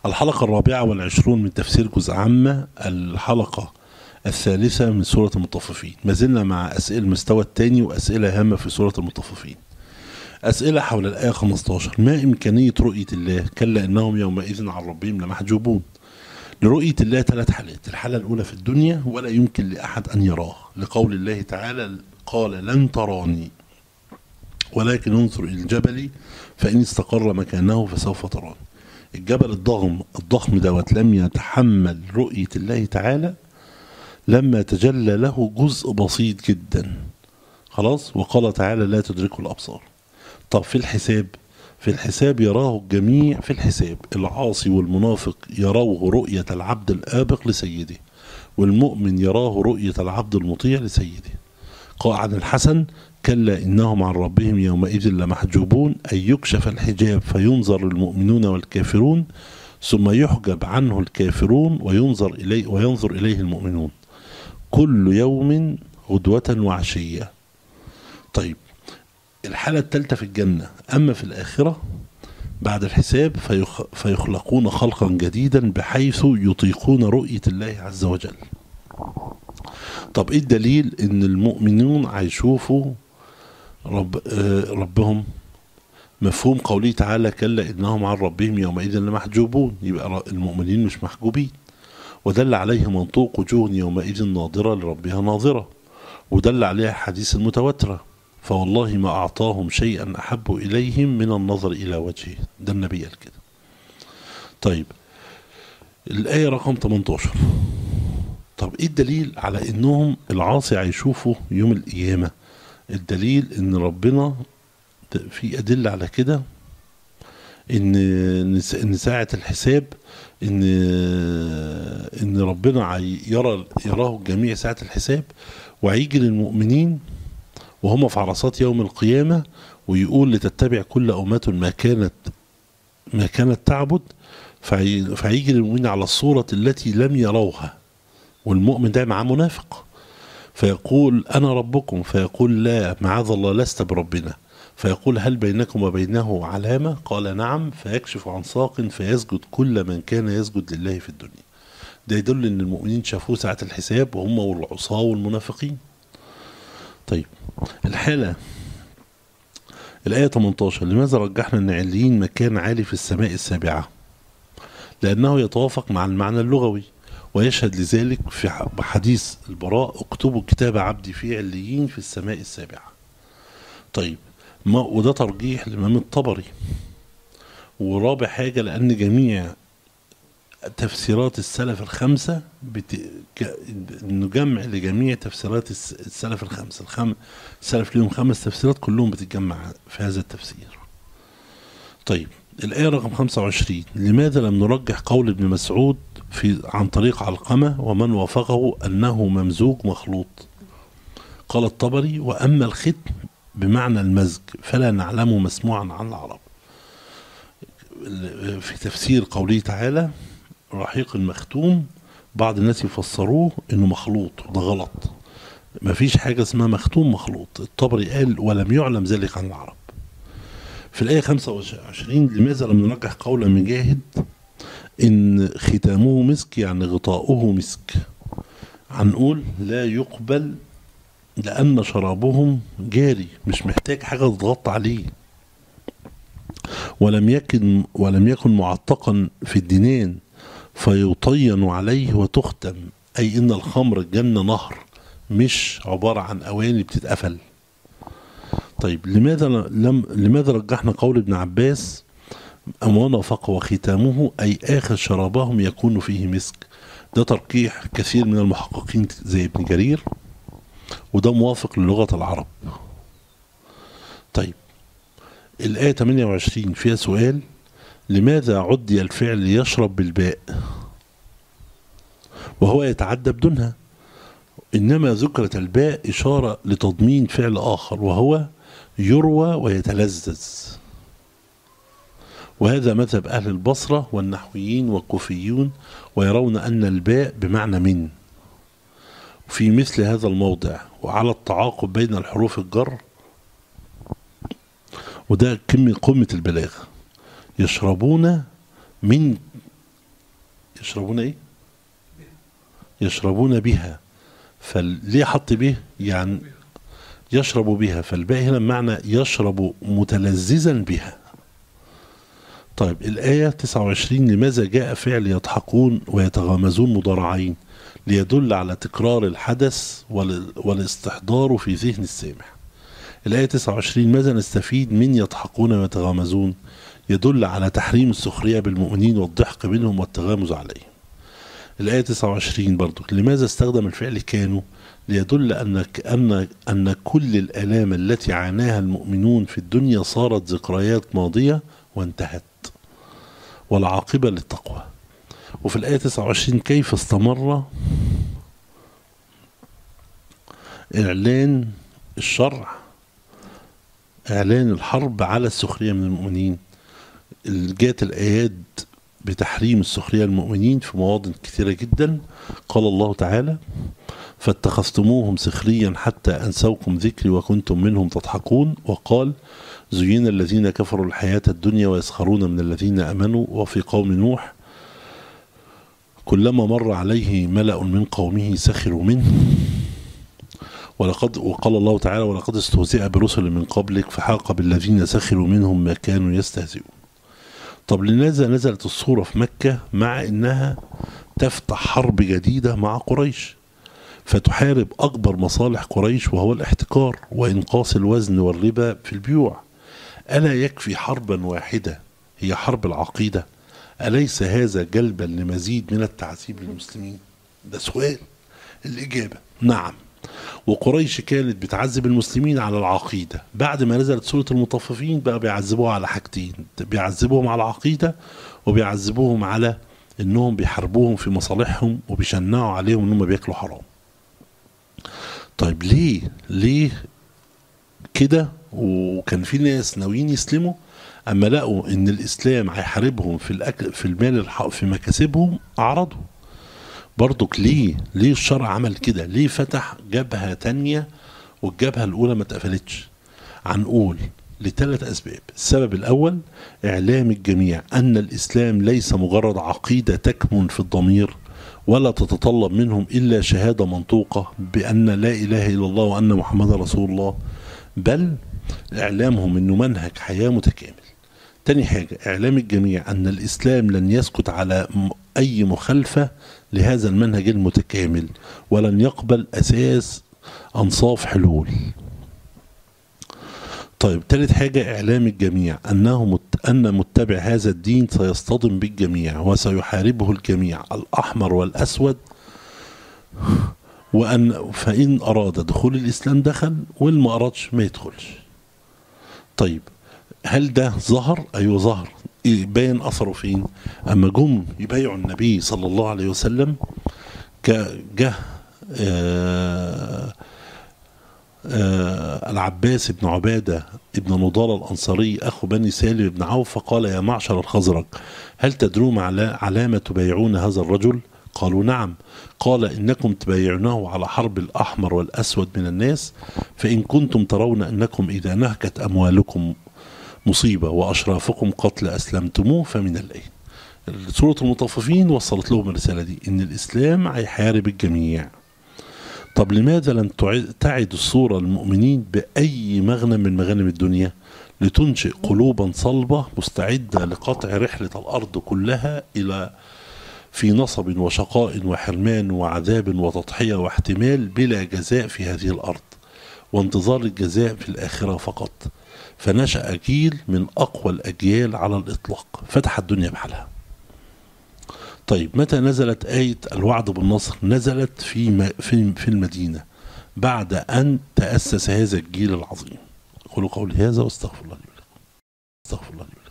الحلقة 24 من تفسير جزء عامة، الحلقة 3 من سورة المطففين. ما زلنا مع أسئلة المستوى الثاني وأسئلة هامة في سورة المطففين. أسئلة حول الآية 15: ما إمكانية رؤية الله؟ كلا إنهم يومئذ عن ربهم لمحجوبون. لرؤية الله 3 حالات. الحالة الأولى في الدنيا ولا يمكن لأحد أن يراه، لقول الله تعالى: قال لن تراني ولكن انظر إلى الجبل فإن استقر مكانه فسوف تراني. الجبل الضخم دوت لم يتحمل رؤية الله تعالى لما تجلى له جزء بسيط جدا، خلاص. وقال تعالى: لا تدركه الأبصار. طب في الحساب يراه الجميع. في الحساب العاصي والمنافق يروه رؤية العبد الآبق لسيده، والمؤمن يراه رؤية العبد المطيع لسيده. قال عن الحسن: كلا إنهم عن ربهم يومئذ لمحجوبون، أي يكشف الحجاب فينظر المؤمنون والكافرون ثم يحجب عنه الكافرون وينظر إليه المؤمنون كل يوم غدوة وعشية. طيب الحالة الثالثة في الجنة. أما في الآخرة بعد الحساب فيخلقون خلقا جديدا بحيث يطيقون رؤية الله عز وجل. طب إيه الدليل إن المؤمنون هيشوفوا ربهم؟ مفهوم قوله تعالى: كلا إنهم عن ربهم يومئذ لمحجوبون، يبقى المؤمنين مش محجوبين. ودل عليه منطوق: وجوه يومئذ ناظرة لربها ناظرة. ودل عليها حديث المتواترة: فوالله ما أعطاهم شيئا أحب إليهم من النظر إلى وجهه. ده النبي قال كده. طيب الآية رقم 18. طب إيه الدليل على إنهم العاصي هيشوفوا يوم القيامة؟ الدليل إن ربنا في أدلة على كده، إن ساعة الحساب إن ربنا يراه الجميع ساعة الحساب، وهيجي للمؤمنين وهم في عرصات يوم القيامة ويقول: لتتبع كل أمة ما كانت تعبد. فهيجي للمؤمنين على الصورة التي لم يروها، والمؤمن ده معاه منافق، فيقول: أنا ربكم، فيقول: لا معاذ الله لست بربنا. فيقول: هل بينكم وبينه علامة؟ قال: نعم. فيكشف عن ساق فيسجد كل من كان يسجد لله في الدنيا. ده يدل ان المؤمنين شافوه ساعة الحساب، وهم والعصاة والمنافقين. طيب الآية 18: لماذا رجحنا أن عليين مكان عالي في السماء السابعة؟ لأنه يتوافق مع المعنى اللغوي، ويشهد لذلك في حديث البراء: اكتبوا كتاب عبدي في عليين في السماء السابعة. طيب وده ترجيح الإمام الطبري. ورابع حاجة، لأن جميع تفسيرات السلف الخمسة انه جمع لجميع تفسيرات السلف الخمسة. السلف لهم 5 تفسيرات كلهم بتتجمع في هذا التفسير. طيب الآية رقم 25: لماذا لم نرجح قول ابن مسعود عن طريق علقمة ومن وافقه أنه ممزوج مخلوط؟ قال الطبري: وأما الختم بمعنى المزج فلا نعلمه مسموعا عن العرب. في تفسير قوله تعالى: رحيق المختوم، بعض الناس يفسروه انه مخلوط، وده غلط. مفيش حاجة اسمها مختوم مخلوط. الطبري قال: ولم يعلم ذلك عن العرب. في الآية 25: لماذا لم نرجح قول مجاهد إن ختامه مسك يعني غطاؤه مسك؟ هنقول: لا يقبل لأن شرابهم جاري، مش محتاج حاجة تتغطى عليه. ولم يكن معتقا في الدينان فيطين عليه وتختم، أي إن الخمر الجنة نهر، مش عبارة عن أواني بتتقفل. طيب لماذا رجحنا قول ابن عباس: أمانة فق وختامه، أي آخر شرابهم يكون فيه مسك؟ ده ترقيح كثير من المحققين زي ابن جرير، وده موافق للغة العرب. طيب الآية 28 فيها سؤال: لماذا عدي الفعل يشرب بالباء وهو يتعدى بدونها؟ إنما ذكرت الباء إشارة لتضمين فعل آخر وهو يروى ويتلذذ، وهذا مذهب أهل البصرة والنحويين والكوفيون، ويرون أن الباء بمعنى من. في مثل هذا الموضع وعلى التعاقب بين الحروف الجر، وده قمة البلاغة، يشربون من يشربون ايه؟ يشربون بها. فليه حط به؟ يعني يشرب بها، فالباء هنا بمعنى يشرب متلذذا بها. طيب الآية 29 لماذا جاء فعل يضحكون ويتغامزون مضارعين؟ ليدل على تكرار الحدث والاستحضار في ذهن السامع. الآية 29 ماذا نستفيد من يضحكون ويتغامزون؟ يدل على تحريم السخرية بالمؤمنين والضحك منهم والتغامز عليهم. الآية 29 برضو لماذا استخدم الفعل كانوا؟ ليدل أن كل الآلام التي عاناها المؤمنون في الدنيا صارت ذكريات ماضية وانتهت، والعاقبة للتقوى. وفي الآية 29 كيف استمر إعلان الشرع، إعلان الحرب على السخرية من المؤمنين. جاءت الآيات بتحريم السخرية المؤمنين في مواضع كثيرة جدا. قال الله تعالى فاتخذتموهم سخريا حتى أنسوكم ذكري وكنتم منهم تضحكون. وقال زين الذين كفروا الحياة الدنيا ويسخرون من الذين أمنوا. وفي قوم نوح كلما مر عليه ملأ من قومه سخروا منه. وقال الله تعالى ولقد استهزئ برسل من قبلك فحاق بالذين سخروا منهم ما كانوا يستهزئون. طب لماذا نزلت الصورة في مكة مع انها تفتح حرب جديدة مع قريش، فتحارب اكبر مصالح قريش وهو الاحتكار وانقاص الوزن والربا في البيوع؟ ألا يكفي حربا واحدة هي حرب العقيدة؟ أليس هذا جلبا لمزيد من التعذيب للمسلمين؟ ده سؤال. الإجابة نعم. وقريش كانت بتعذب المسلمين على العقيدة. بعد ما نزلت سورة المطففين بقى بيعذبوها على حاجتين، بيعذبوهم على العقيدة وبيعذبوهم على انهم بيحاربوهم في مصالحهم وبيشنعوا عليهم انهم بياكلوا حرام. طيب ليه كده؟ وكان في ناس ناويين يسلموا، اما لقوا ان الاسلام هيحاربهم في الاكل في المال في مكاسبهم اعرضوا. برضك ليه الشرع عمل كده؟ ليه فتح جبهة تانية والجبهة الاولى ما اتقفلتش؟ هنقول لثلاث اسباب. السبب الاول اعلام الجميع ان الاسلام ليس مجرد عقيدة تكمن في الضمير ولا تتطلب منهم الا شهادة منطوقة بان لا اله الا الله وان محمد رسول الله، بل اعلامهم انه منهج حياة متكامل. تاني حاجة اعلام الجميع ان الاسلام لن يسكت على اي مخالفة لهذا المنهج المتكامل ولن يقبل اساس انصاف حلول. طيب ثالث حاجة اعلام الجميع ان متبع هذا الدين سيصطدم بالجميع وسيحاربه الجميع الاحمر والاسود، فإن أراد دخول الإسلام دخل وإن ما أرادش ما يدخلش. طيب هل ده ظهر؟ أيوه ظهر. باين أثره فين؟ أما جم يبايعوا النبي صلى الله عليه وسلم جه العباس بن عبادة ابن نضال الأنصاري أخو بني سالم بن عوف فقال يا معشر الخزرج هل تدرون على ما تبايعون هذا الرجل؟ قالوا نعم. قال إنكم تبايعونه على حرب الأحمر والأسود من الناس، فإن كنتم ترون أنكم إذا نهكت أموالكم مصيبة وأشرافكم قتل أسلمتموه فمن الآن. سورة المطففين وصلت لهم الرسالة دي إن الإسلام هيحارب الجميع. طب لماذا لم تعد الصورة المؤمنين بأي مغنم من مغانم الدنيا؟ لتنشئ قلوبا صلبة مستعدة لقطع رحلة الأرض كلها إلى في نصب وشقاء وحرمان وعذاب وتضحية واحتمال بلا جزاء في هذه الأرض وانتظار الجزاء في الآخرة فقط. فنشأ جيل من أقوى الأجيال على الإطلاق فتح الدنيا بحالها. طيب متى نزلت آية الوعد بالنصر؟ نزلت في المدينة بعد أن تأسس هذا الجيل العظيم. قولوا قولي هذا واستغفر الله لي ولكم. استغفر الله لي ولكم.